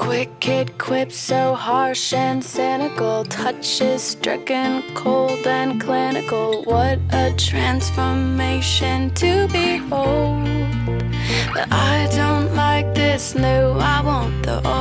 Wicked quips so harsh and cynical, touches stricken, cold and clinical. What a transformation to behold. But I don't like this new, I want the old.